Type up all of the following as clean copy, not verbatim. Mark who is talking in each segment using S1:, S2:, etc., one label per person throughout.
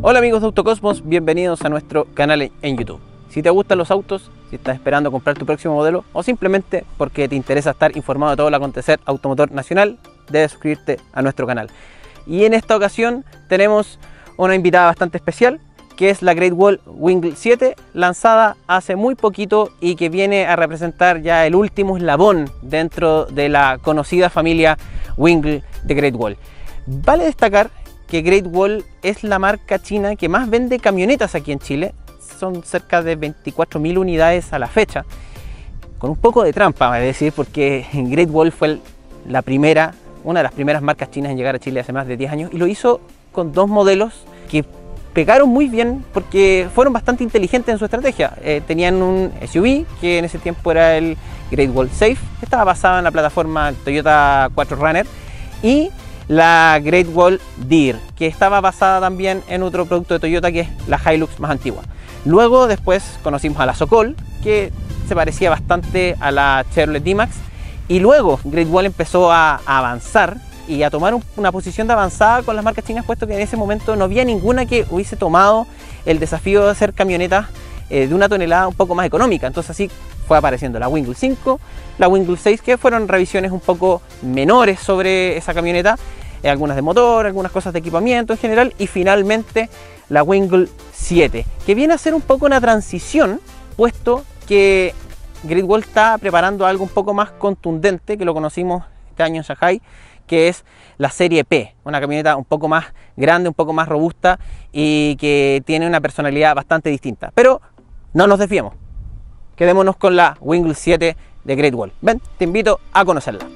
S1: Hola amigos de Autocosmos, bienvenidos a nuestro canal en YouTube. Si te gustan los autos, si estás esperando comprar tu próximo modelo o simplemente porque te interesa estar informado de todo el acontecer automotor nacional, debes suscribirte a nuestro canal. Y en esta ocasión tenemos una invitada bastante especial, que es la Great Wall Wingle 7, lanzada hace muy poquito y que viene a representar ya el último eslabón dentro de la conocida familia Wingle de Great Wall. Vale destacar que Great Wall es la marca china que más vende camionetas aquí en Chile. Son cerca de 24.000 unidades a la fecha, con un poco de trampa, es decir, porque Great Wall fue una de las primeras marcas chinas en llegar a Chile hace más de 10 años y lo hizo con dos modelos que pegaron muy bien porque fueron bastante inteligentes en su estrategia. Tenían un SUV que en ese tiempo era el Great Wall Safe, que estaba basado en la plataforma Toyota 4Runner, y la Great Wall Deer, que estaba basada también en otro producto de Toyota que es la Hilux más antigua. Luego después conocimos a la Sokol, que se parecía bastante a la Chevrolet D-Max, y luego Great Wall empezó a avanzar y a tomar una posición de avanzada con las marcas chinas, puesto que en ese momento no había ninguna que hubiese tomado el desafío de hacer camionetas de 1 tonelada un poco más económica. Entonces así fue apareciendo la Wingle 5, la Wingle 6, que fueron revisiones un poco menores sobre esa camioneta, algunas de motor, algunas cosas de equipamiento en general, y finalmente la Wingle 7, que viene a ser un poco una transición, puesto que Great Wall está preparando algo un poco más contundente, que lo conocimos este año en Shanghai, que es la serie P, una camioneta un poco más grande, un poco más robusta y que tiene una personalidad bastante distinta. Pero no nos desviemos, quedémonos con la Wingle 7 de Great Wall. Ven, te invito a conocerla.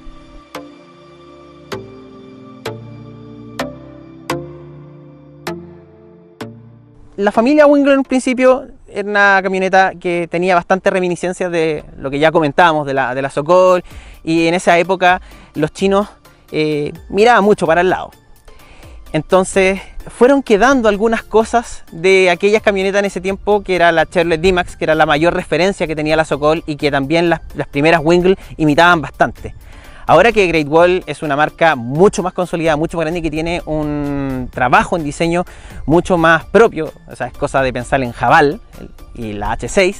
S1: La familia Wingle en un principio era una camioneta que tenía bastante reminiscencias de lo que ya comentábamos de la Sokol, y en esa época los chinos miraban mucho para el lado. Entonces fueron quedando algunas cosas de aquellas camionetas en ese tiempo, que era la Chevrolet D-Max, que era la mayor referencia que tenía la Sokol y que también las primeras Wingle imitaban bastante. Ahora que Great Wall es una marca mucho más consolidada, mucho más grande y que tiene un trabajo en diseño mucho más propio, o sea, es cosa de pensar en Haval y la H6,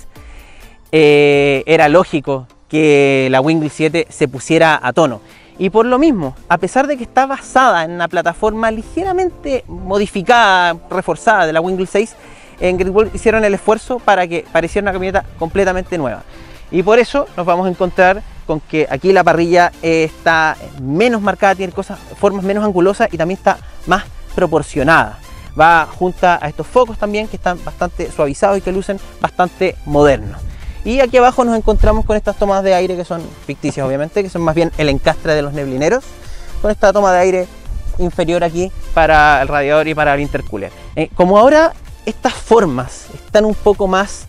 S1: era lógico que la Wingle 7 se pusiera a tono. Y por lo mismo, a pesar de que está basada en una plataforma ligeramente modificada, reforzada de la Wingle 6, en Great Wall hicieron el esfuerzo para que pareciera una camioneta completamente nueva. Y por eso nos vamos a encontrar con que aquí la parrilla está menos marcada, tiene formas menos angulosas y también está más proporcionada. Va junta a estos focos también, que están bastante suavizados y que lucen bastante modernos. Y aquí abajo nos encontramos con estas tomas de aire que son ficticias, obviamente, que son más bien el encastre de los neblineros, con esta toma de aire inferior aquí para el radiador y para el intercooler. Como ahora estas formas están un poco más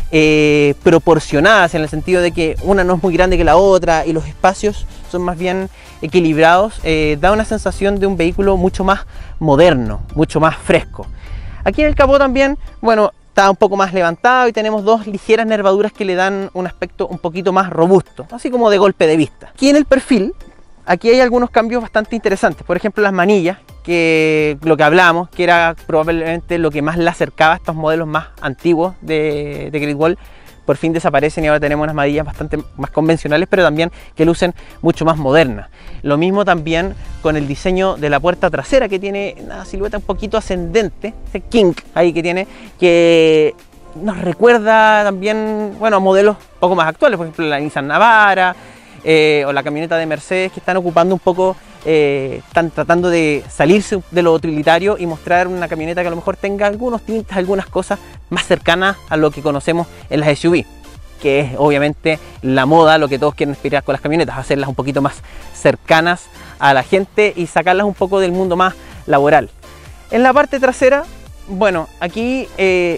S1: proporcionadas, en el sentido de que una no es muy grande que la otra y los espacios son más bien equilibrados, da una sensación de un vehículo mucho más moderno, mucho más fresco. Aquí en el capó también, bueno, está un poco más levantado y tenemos dos ligeras nervaduras que le dan un aspecto un poquito más robusto, así como de golpe de vista. Aquí en el perfil, aquí hay algunos cambios bastante interesantes. Por ejemplo, las manillas, que lo que hablamos, que era probablemente lo que más le acercaba a estos modelos más antiguos de Great Wall, por fin desaparecen y ahora tenemos unas manillas bastante más convencionales, pero también que lucen mucho más modernas. Lo mismo también con el diseño de la puerta trasera, que tiene una silueta un poquito ascendente, ese kink ahí que tiene, que nos recuerda también, bueno, a modelos un poco más actuales, por ejemplo la Nissan Navara o la camioneta de Mercedes, que están ocupando un poco, están tratando de salirse de lo utilitario y mostrar una camioneta que a lo mejor tenga algunos tintes, algunas cosas más cercanas a lo que conocemos en las SUV, que es obviamente la moda, lo que todos quieren aspirar con las camionetas, hacerlas un poquito más cercanas a la gente y sacarlas un poco del mundo más laboral. En la parte trasera, bueno, aquí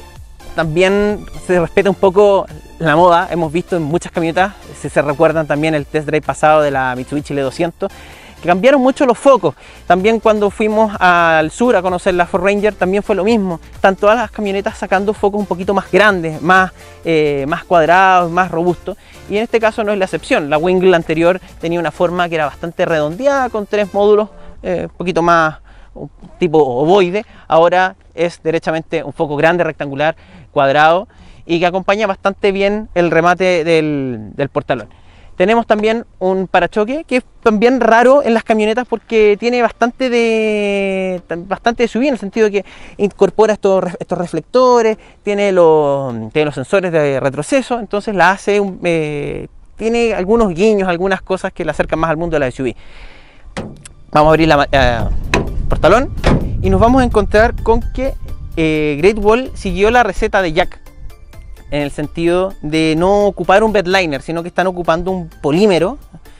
S1: también se respeta un poco la moda. Hemos visto en muchas camionetas, si se recuerdan también el test drive pasado de la Mitsubishi L200, que cambiaron mucho los focos. También cuando fuimos al sur a conocer la Ford Ranger también fue lo mismo. Están todas las camionetas sacando focos un poquito más grandes, más cuadrados, más robustos. Y en este caso no es la excepción. La Wingle anterior tenía una forma que era bastante redondeada, con 3 módulos un poquito más tipo ovoide. Ahora es derechamente un foco grande, rectangular, cuadrado, y que acompaña bastante bien el remate del portalón. Tenemos también un parachoque que es también raro en las camionetas porque tiene bastante de subida, en el sentido de que incorpora estos reflectores, tiene los sensores de retroceso, entonces la hace, tiene algunos guiños, algunas cosas que la acercan más al mundo de la SUV. Vamos a abrir el portalón y nos vamos a encontrar con que Great Wall siguió la receta de Jack, en el sentido de no ocupar un bedliner, sino que están ocupando un polímero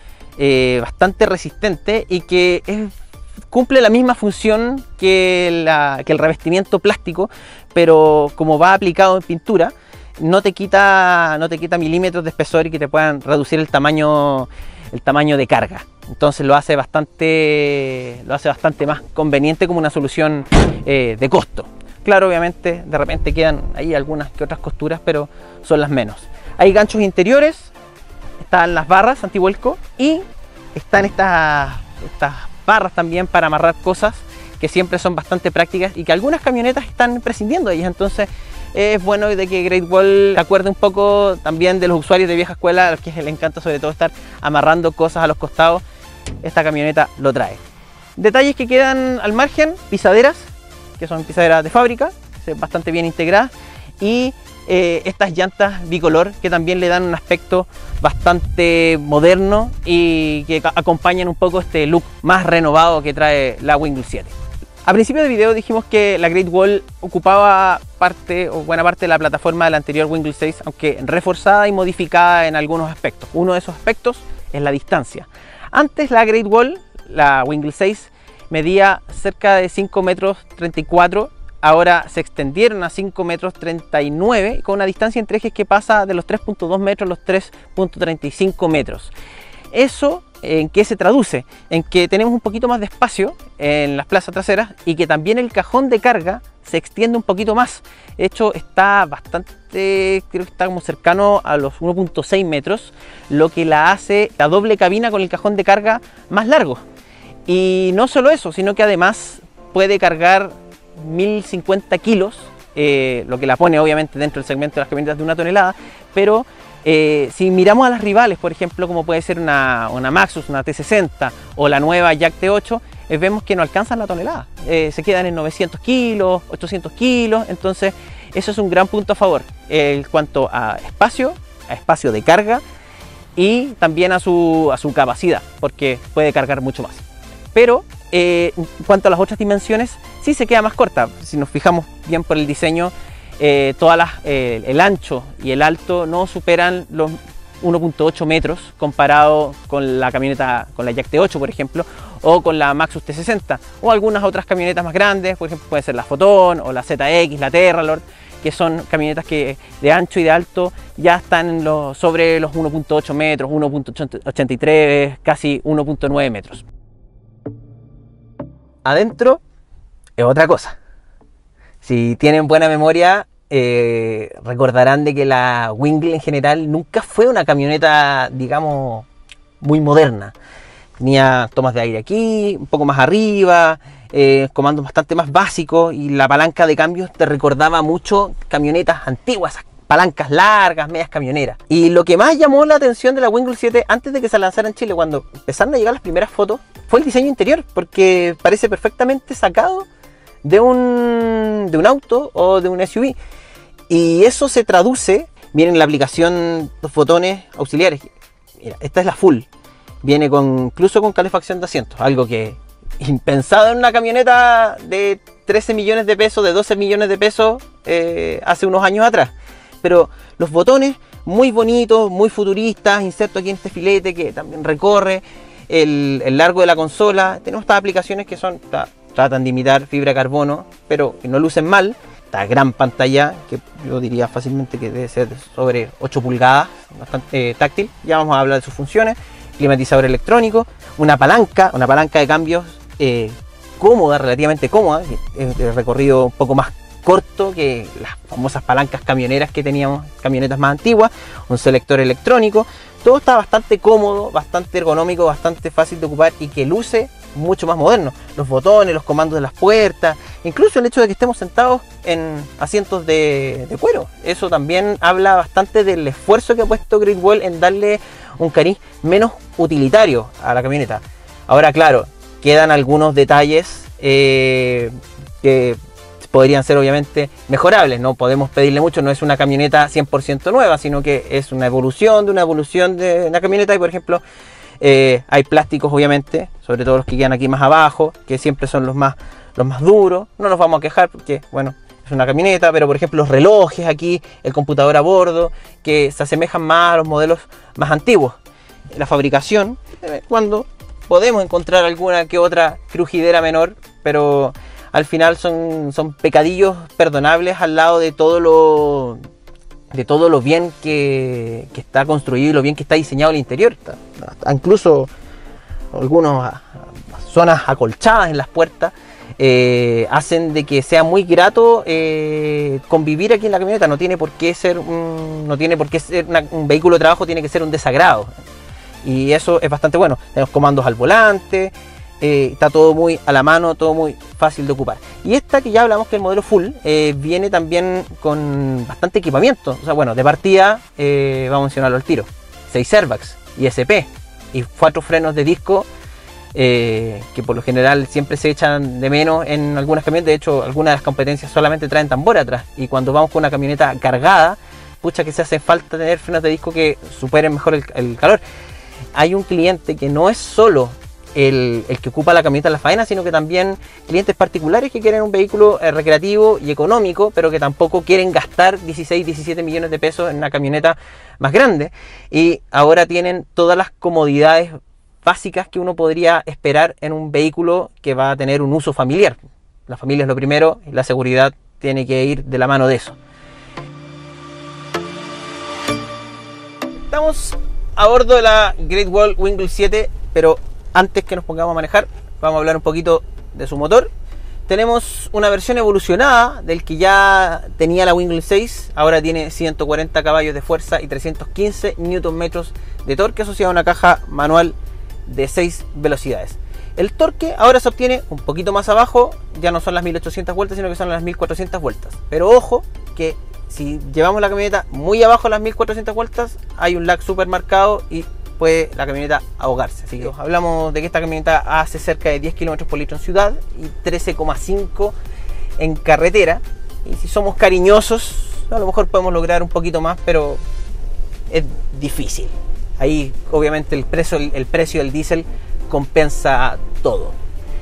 S1: bastante resistente y que cumple la misma función que el revestimiento plástico, pero como va aplicado en pintura, no te quita milímetros de espesor y que te puedan reducir el tamaño de carga. Entonces lo hace bastante más conveniente como una solución de costo. Claro, obviamente de repente quedan ahí algunas que otras costuras, pero son las menos. Hay ganchos interiores, están las barras antivuelco y están estas barras también para amarrar cosas que siempre son bastante prácticas y que algunas camionetas están prescindiendo de ellas. Entonces es bueno de que Great Wall se acuerde un poco también de los usuarios de vieja escuela, a los que les encanta sobre todo estar amarrando cosas a los costados. Esta camioneta lo trae. Detalles que quedan al margen: pisaderas, que son pisaderas de fábrica, bastante bien integradas, y estas llantas bicolor que también le dan un aspecto bastante moderno y que acompañan un poco este look más renovado que trae la Wingle 7. A principio del video dijimos que la Great Wall ocupaba buena parte de la plataforma de la anterior Wingle 6, aunque reforzada y modificada en algunos aspectos. Uno de esos aspectos es la distancia. Antes la Great Wall, la Wingle 6, medía cerca de 5,34 m, ahora se extendieron a 5,39 m, con una distancia entre ejes que pasa de los 3,2 metros a los 3,35 metros. ¿Eso en qué se traduce? En que tenemos un poquito más de espacio en las plazas traseras y que también el cajón de carga se extiende un poquito más. De hecho, está bastante, creo que está como cercano a los 1,6 metros, lo que la hace la doble cabina con el cajón de carga más largo. Y no solo eso, sino que además puede cargar 1050 kilos, lo que la pone obviamente dentro del segmento de las camionetas de 1 tonelada, pero si miramos a las rivales, por ejemplo, como puede ser una Maxus, una T60 o la nueva Jack T8, vemos que no alcanzan la tonelada, se quedan en 900 kilos, 800 kilos, entonces eso es un gran punto a favor en cuanto a espacio de carga y también a su capacidad, porque puede cargar mucho más. Pero en cuanto a las otras dimensiones, sí se queda más corta. Si nos fijamos bien por el diseño, el ancho y el alto no superan los 1,8 metros comparado con la camioneta, con la Jack T8 por ejemplo, o con la Maxus T60, o algunas otras camionetas más grandes, por ejemplo puede ser la Photon o la ZX, la Terralord, que son camionetas que de ancho y de alto ya están sobre los 1,8 metros, 1,83, casi 1,9 metros. Adentro es otra cosa. Si tienen buena memoria, recordarán de que la Wingle en general nunca fue una camioneta, digamos, muy moderna. Tenía tomas de aire aquí, un poco más arriba, comandos bastante más básicos, y la palanca de cambios te recordaba mucho camionetas antiguas, palancas largas, medias camioneras. Y lo que más llamó la atención de la Wingle 7 antes de que se lanzara en Chile, cuando empezaron a llegar las primeras fotos, fue el diseño interior, porque parece perfectamente sacado de un auto o de un SUV. Y eso se traduce, miren la aplicación, los botones auxiliares. Mira, esta es la full. Viene incluso con calefacción de asientos, algo que impensado en una camioneta de 13 millones de pesos, de 12 millones de pesos hace unos años atrás. Pero los botones muy bonitos, muy futuristas, inserto aquí en este filete que también recorre el largo de la consola. Tenemos estas aplicaciones que tratan de imitar fibra de carbono, pero que no lucen mal. Esta gran pantalla, que yo diría fácilmente que debe ser sobre 8 pulgadas, bastante táctil. Ya vamos a hablar de sus funciones. Climatizador electrónico, una palanca de cambios cómoda, relativamente cómoda, de recorrido un poco más corto que las famosas palancas camioneras que teníamos, camionetas más antiguas, un selector electrónico. Todo está bastante cómodo, bastante ergonómico, bastante fácil de ocupar y que luce mucho más moderno. Los botones, los comandos de las puertas, incluso el hecho de que estemos sentados en asientos de cuero. Eso también habla bastante del esfuerzo que ha puesto Great Wall en darle un cariz menos utilitario a la camioneta. Ahora, claro, quedan algunos detalles que podrían ser obviamente mejorables. No podemos pedirle mucho, no es una camioneta 100% nueva, sino que es una evolución de una camioneta. Y por ejemplo, hay plásticos obviamente, sobre todo los que quedan aquí más abajo, que siempre son los más duros. No nos vamos a quejar porque, bueno, es una camioneta, pero por ejemplo los relojes aquí, el computador a bordo, que se asemejan más a los modelos más antiguos. La fabricación, cuando podemos encontrar alguna que otra crujidera menor, pero al final son pecadillos perdonables al lado de todo lo bien que está construido y lo bien que está diseñado el interior. Incluso algunas zonas acolchadas en las puertas hacen de que sea muy grato convivir aquí en la camioneta. No tiene por qué ser un vehículo de trabajo, tiene que ser un desagrado. Y eso es bastante bueno. Tenemos comandos al volante, está todo muy a la mano, todo muy fácil de ocupar. Y esta que ya hablamos, que el modelo Full, viene también con bastante equipamiento. O sea, bueno, de partida, vamos a mencionarlo al tiro. 6 airbags, ISP y 4 frenos de disco, que por lo general siempre se echan de menos en algunas camionetas. De hecho, algunas de las competencias solamente traen tambor atrás. Y cuando vamos con una camioneta cargada, pucha que se hace falta tener frenos de disco que superen mejor el calor. Hay un cliente que no es solo el que ocupa la camioneta en la faena, sino que también clientes particulares que quieren un vehículo recreativo y económico, pero que tampoco quieren gastar 16, 17 millones de pesos en una camioneta más grande. Y ahora tienen todas las comodidades básicas que uno podría esperar en un vehículo que va a tener un uso familiar. La familia es lo primero y la seguridad tiene que ir de la mano de eso. Estamos a bordo de la Great Wall Wingle 7, pero antes que nos pongamos a manejar, vamos a hablar un poquito de su motor. Tenemos una versión evolucionada del que ya tenía la Wingle 6. Ahora tiene 140 caballos de fuerza y 315 Nm de torque, asociado a una caja manual de 6 velocidades. El torque ahora se obtiene un poquito más abajo, ya no son las 1800 vueltas, sino que son las 1400 vueltas. Pero ojo, que si llevamos la camioneta muy abajo de las 1400 vueltas, hay un lag súper marcado y puede la camioneta ahogarse. Así que hablamos de que esta camioneta hace cerca de 10 km por litro en ciudad y 13,5 en carretera. Y si somos cariñosos, a lo mejor podemos lograr un poquito más, pero es difícil. Ahí obviamente el precio del diésel compensa todo.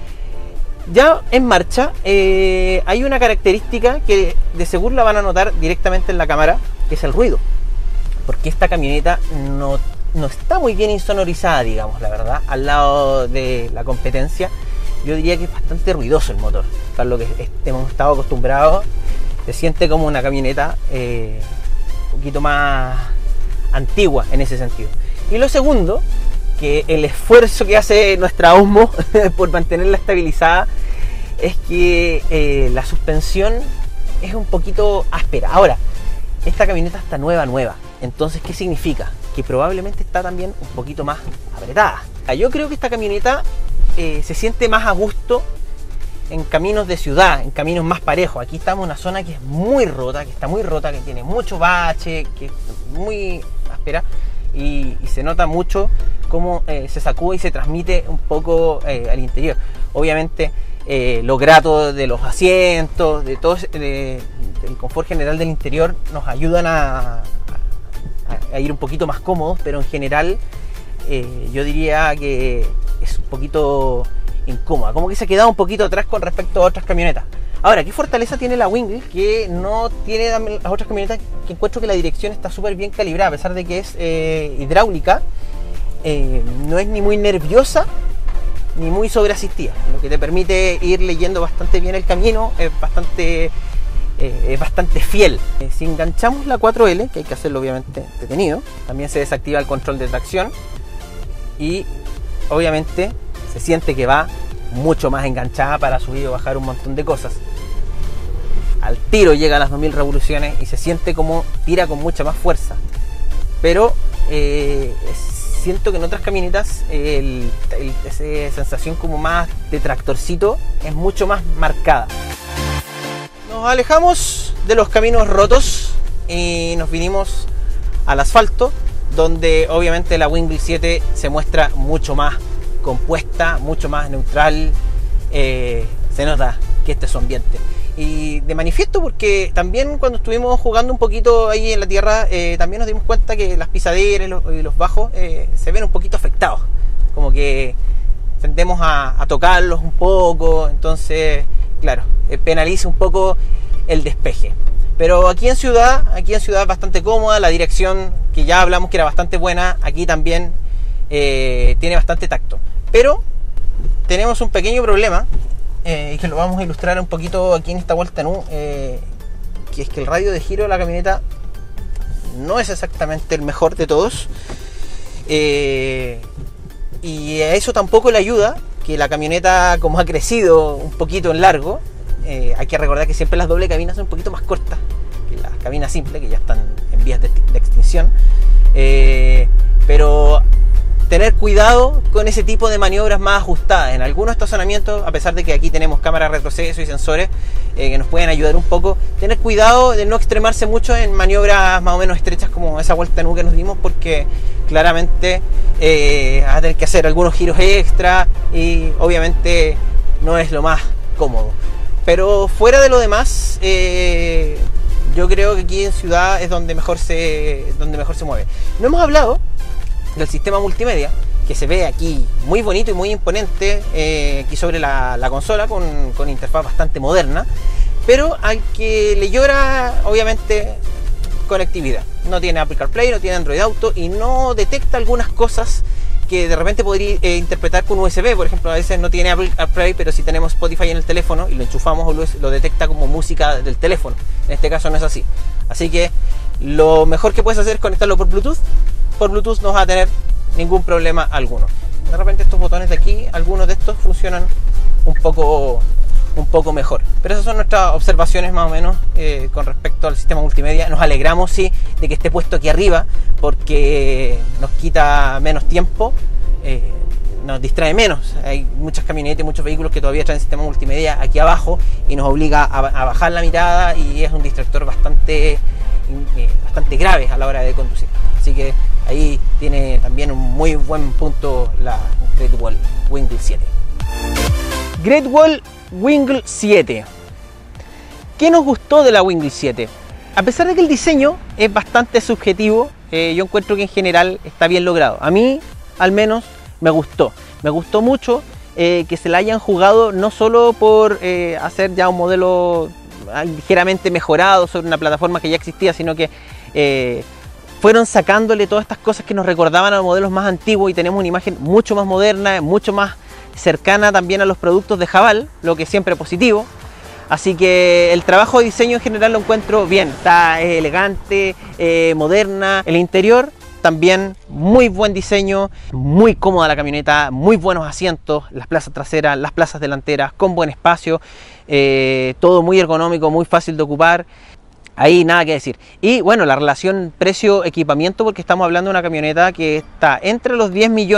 S1: Ya en marcha hay una característica que de seguro la van a notar directamente en la cámara, que es el ruido, porque esta camioneta no está muy bien insonorizada, digamos, la verdad. Al lado de la competencia, yo diría que es bastante ruidoso el motor. Para lo que hemos estado acostumbrados, se siente como una camioneta un poquito más antigua en ese sentido. Y lo segundo, que el esfuerzo que hace nuestra Osmo por mantenerla estabilizada, es que la suspensión es un poquito áspera. Ahora, esta camioneta está nueva. Entonces, ¿qué significa? Que probablemente está también un poquito más apretada. Yo creo que esta camioneta se siente más a gusto en caminos de ciudad, en caminos más parejos. Aquí estamos en una zona que es muy rota, que tiene mucho bache, que es muy áspera, y se nota mucho cómo se sacude y se transmite un poco al interior. Obviamente lo grato de los asientos, de todo del confort general del interior nos ayudan a ir un poquito más cómodos, pero en general yo diría que es un poquito incómoda, como que se ha quedado un poquito atrás con respecto a otras camionetas. Ahora, ¿qué fortaleza tiene la Wingle que no tiene las otras camionetas? Que encuentro que la dirección está súper bien calibrada, a pesar de que es hidráulica, no es ni muy nerviosa ni muy sobreasistida, lo que te permite ir leyendo bastante bien el camino, es bastante fiel. Si enganchamos la 4L, que hay que hacerlo obviamente detenido, también se desactiva el control de tracción y obviamente se siente que va mucho más enganchada para subir o bajar un montón de cosas. Al tiro llega a las 2000 revoluciones y se siente como tira con mucha más fuerza, pero siento que en otras camionetas esa sensación como más de tractorcito es mucho más marcada. Nos alejamos de los caminos rotos y nos vinimos al asfalto, donde obviamente la Wingle 7 se muestra mucho más compuesta, mucho más neutral. Se nota que este es su ambiente. Y de manifiesto porque también cuando estuvimos jugando un poquito ahí en la tierra, también nos dimos cuenta que las pisaderas y los bajos se ven un poquito afectados. Como que tendemos a tocarlos un poco, entonces, claro, penaliza un poco el despeje. Pero aquí en ciudad es bastante cómoda, la dirección que ya hablamos que era bastante buena, aquí también tiene bastante tacto. Pero tenemos un pequeño problema, y que lo vamos a ilustrar un poquito aquí en esta vuelta en que es que el radio de giro de la camioneta no es exactamente el mejor de todos, y a eso tampoco le ayuda que la camioneta, como ha crecido un poquito en largo, hay que recordar que siempre las doble cabinas son un poquito más cortas que las cabinas simples, que ya están en vías de extinción, pero tener cuidado con ese tipo de maniobras más ajustadas. En algunos estacionamientos, a pesar de que aquí tenemos cámaras de retroceso y sensores que nos pueden ayudar un poco, tener cuidado de no extremarse mucho en maniobras más o menos estrechas como esa vuelta en U que nos dimos, porque claramente vas a tener que hacer algunos giros extra y obviamente no es lo más cómodo. Pero fuera de lo demás, yo creo que aquí en ciudad es donde mejor se mueve. No hemos hablado del sistema multimedia, que se ve aquí muy bonito y muy imponente, aquí sobre la consola, con interfaz bastante moderna, pero al que le llora obviamente conectividad. No tiene Apple CarPlay, no tiene Android Auto y no detecta algunas cosas que de repente podría interpretar con USB. Por ejemplo, a veces no tiene Apple CarPlay, pero si tenemos Spotify en el teléfono y lo enchufamos, lo detecta como música del teléfono. En este caso no es así. Así que lo mejor que puedes hacer es conectarlo por Bluetooth. Por Bluetooth no vas a tener ningún problema alguno. De repente estos botones de aquí, algunos de estos funcionan un poco mejor. Pero esas son nuestras observaciones más o menos con respecto al sistema multimedia. Nos alegramos, sí, de que esté puesto aquí arriba, porque nos quita menos tiempo, nos distrae menos. Hay muchas camionetas, muchos vehículos que todavía traen sistema multimedia aquí abajo y nos obliga a bajar la mirada, y es un distractor bastante grave a la hora de conducir. Así que ahí tiene también un muy buen punto la Great Wall Wingle 7. Great Wall Wingle 7. ¿Qué nos gustó de la Wingle 7? A pesar de que el diseño es bastante subjetivo, yo encuentro que en general está bien logrado. A mí, al menos, me gustó. Me gustó mucho que se la hayan jugado no solo por hacer ya un modelo ligeramente mejorado sobre una plataforma que ya existía, sino que fueron sacándole todas estas cosas que nos recordaban a los modelos más antiguos, y tenemos una imagen mucho más moderna, mucho más cercana también a los productos de Haval, lo que siempre es positivo. Así que el trabajo de diseño en general lo encuentro bien, está elegante, moderna. El interior también muy buen diseño, muy cómoda la camioneta, muy buenos asientos, las plazas traseras, las plazas delanteras, con buen espacio, todo muy ergonómico, muy fácil de ocupar. Ahí nada que decir. Y bueno, la relación precio-equipamiento, porque estamos hablando de una camioneta que está entre los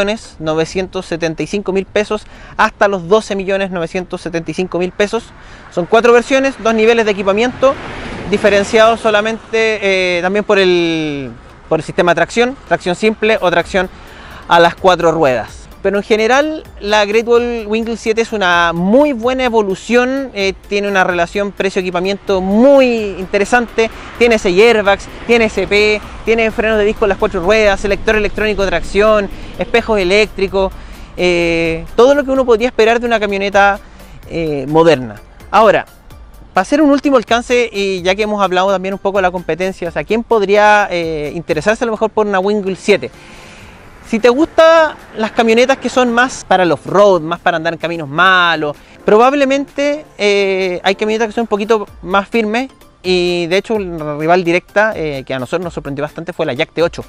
S1: 10.975.000 pesos hasta los 12.975.000 pesos. Son 4 versiones, 2 niveles de equipamiento, diferenciados solamente también por el sistema de tracción simple o tracción a las 4 ruedas. Pero en general la Great Wall Wingle 7 es una muy buena evolución, tiene una relación precio-equipamiento muy interesante, tiene 6 airbags, tiene SP, tiene frenos de disco en las 4 ruedas, selector electrónico de tracción, espejos eléctricos, todo lo que uno podría esperar de una camioneta moderna. Ahora, para hacer un último alcance, y ya que hemos hablado también un poco de la competencia, o sea, ¿quién podría interesarse a lo mejor por una Wingle 7? Si te gustan las camionetas que son más para el off-road, más para andar en caminos malos, probablemente hay camionetas que son un poquito más firmes, y de hecho una rival directa que a nosotros nos sorprendió bastante fue la Yak T8.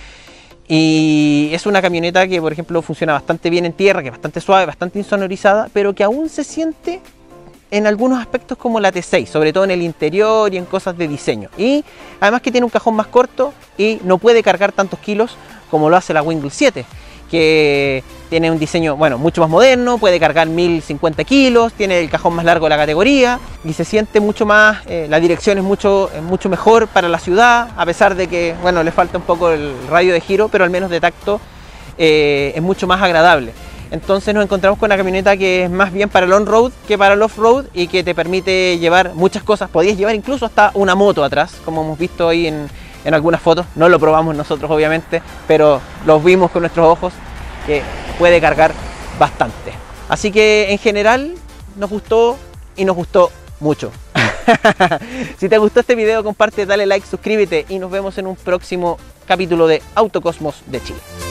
S1: Y es una camioneta que, por ejemplo, funciona bastante bien en tierra, que es bastante suave, bastante insonorizada, pero que aún se siente en algunos aspectos como la T6, sobre todo en el interior y en cosas de diseño. Y además que tiene un cajón más corto y no puede cargar tantos kilos como lo hace la Wingul 7, que tiene un diseño, bueno, mucho más moderno, puede cargar 1050 kilos, tiene el cajón más largo de la categoría y se siente mucho más, la dirección es mucho mejor para la ciudad, a pesar de que, bueno, le falta un poco el radio de giro, pero al menos de tacto es mucho más agradable. Entonces nos encontramos con una camioneta que es más bien para el on-road que para el off-road y que te permite llevar muchas cosas. Podías llevar incluso hasta una moto atrás, como hemos visto ahí en algunas fotos. No lo probamos nosotros obviamente, pero los vimos con nuestros ojos, que puede cargar bastante. Así que en general nos gustó y nos gustó mucho. Si te gustó este video, comparte, dale like, suscríbete y nos vemos en un próximo capítulo de Autocosmos de Chile.